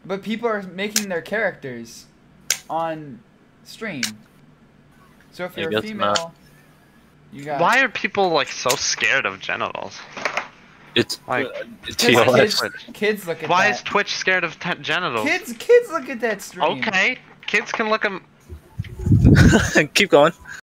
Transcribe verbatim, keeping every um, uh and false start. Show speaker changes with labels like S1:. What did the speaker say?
S1: But people are making their characters on stream. So if
S2: I
S1: you're a
S2: guess
S1: female,
S2: not.
S1: you got.
S3: Why are people like so scared of genitals?
S2: It's
S3: Like,
S2: uh, it's
S1: Kids,
S2: T L S.
S1: kids, kids look at
S3: Why
S1: that.
S3: is Twitch scared of t genitals?
S1: Kids, kids look at that stream.
S3: Okay, kids can look at.
S2: Keep going.